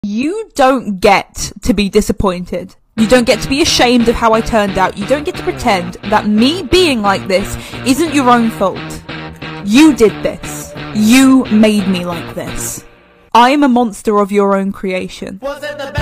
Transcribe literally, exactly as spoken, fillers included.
You don't get to be disappointed. You don't get to be ashamed of how I turned out. You don't get to pretend that me being like this isn't your own fault. You did this. You made me like this. I am a monster of your own creation. Was it the